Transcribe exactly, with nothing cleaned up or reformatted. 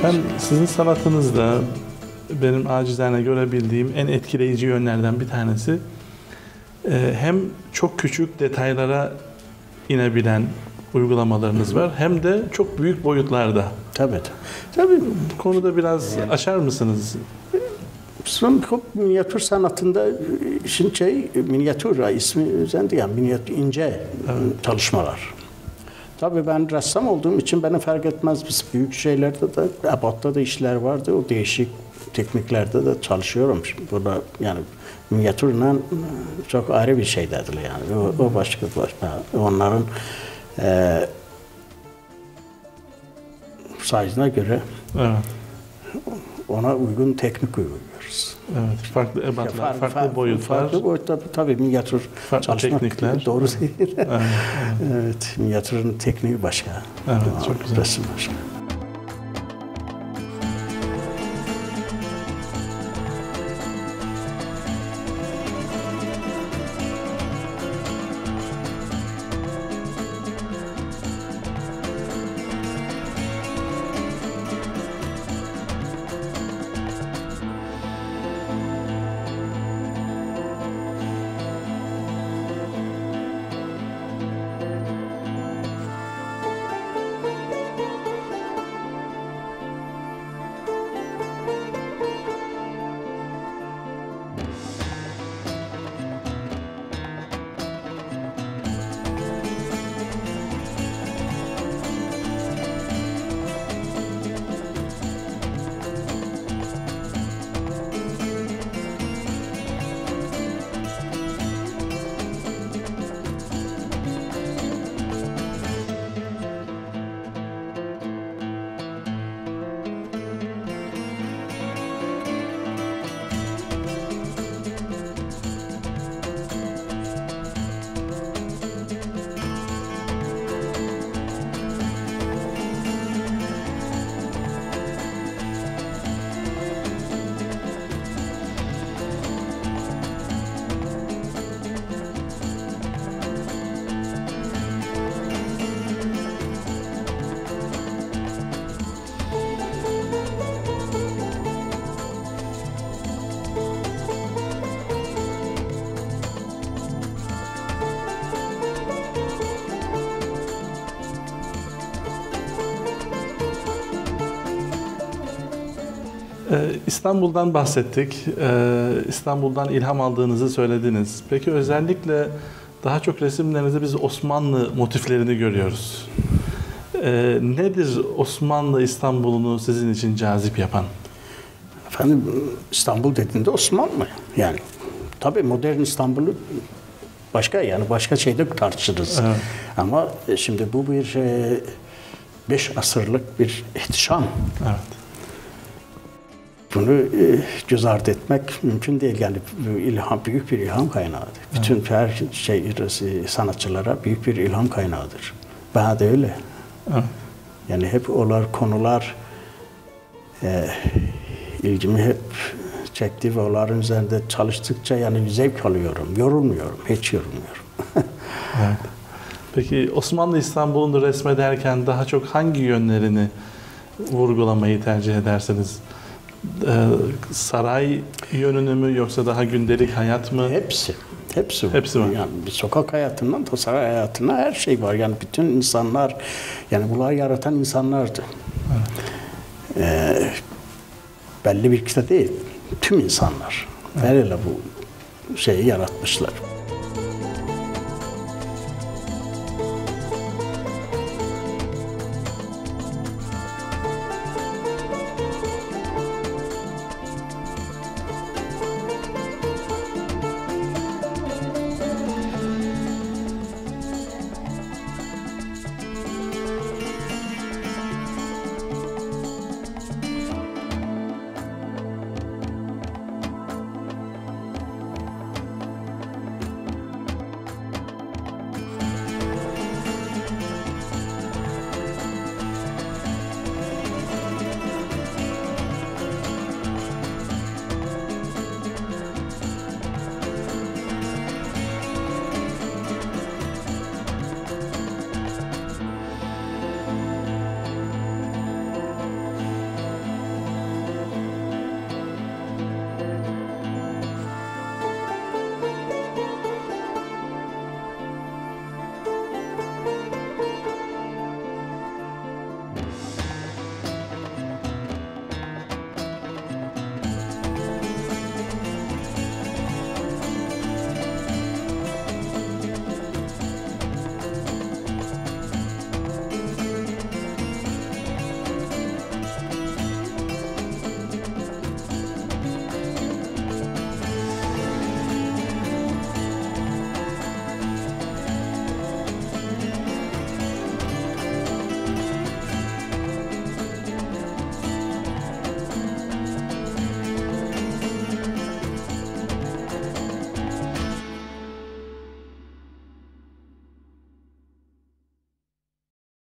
Efendim, sizin sanatınızda benim acizane görebildiğim en etkileyici yönlerden bir tanesi hem çok küçük detaylara inebilen uygulamalarınız var, hem de çok büyük boyutlarda. Tabii. Tabii. Bu konuda biraz yani açar mısınız? Son minyatür sanatında işin şey, minyatür ismi üzerinde yani minyatür, ince evet. çalışmalar. Tabii ben ressam olduğum için bana fark etmez. Biz büyük şeylerde de, ebatta da işler vardı. O değişik tekniklerde de çalışıyorum. Burada yani minyatürle çok ayrı bir şey dediler yani. O, o başka başka. Onların e, size'ına göre evet. ona uygun teknik uyguluyoruz. Evet, farklı ebatlar, farklı, farklı, farklı boyutlar. Farklı boyutlar, tabii minyatür farklı çalışmak teknikler. Doğru değil. Evet, evet. evet, minyatürün tekniği başka. Evet, çok güzel. Resim başka. İstanbul'dan bahsettik. İstanbul'dan ilham aldığınızı söylediniz. Peki özellikle daha çok resimlerinizde biz Osmanlı motiflerini görüyoruz. Nedir Osmanlı İstanbul'unu sizin için cazip yapan? Efendim, İstanbul dediğinde Osmanlı yani. Tabii modern İstanbul'u başka yani başka şeyde tartışırız. Evet. Ama şimdi bu bir beş asırlık bir ihtişam. Evet. Bunu e, göz ardı etmek mümkün değil. Yani ilham, büyük bir ilham kaynağıdır. Evet. Bütün her şey sanatçılara büyük bir ilham kaynağıdır. Bana da öyle. Evet. Yani hep olar konular e, ilgimi hep çekti ve onların üzerinde çalıştıkça yani zevk alıyorum. Yorulmuyorum, hiç yorulmuyorum. Evet. Peki Osmanlı İstanbul'unu resmederken daha çok hangi yönlerini vurgulamayı tercih edersiniz? Ee, saray yönünü mü yoksa daha gündelik hayat mı? Hepsi. Hepsi, Hepsi var. Yani bir sokak hayatından da saray hayatına her şey var. Yani bütün insanlar, yani bunları yaratan insanlardı. Evet. Ee, belli bir kitle değil, tüm insanlar. Evet. Böyle bu şeyi yaratmışlar.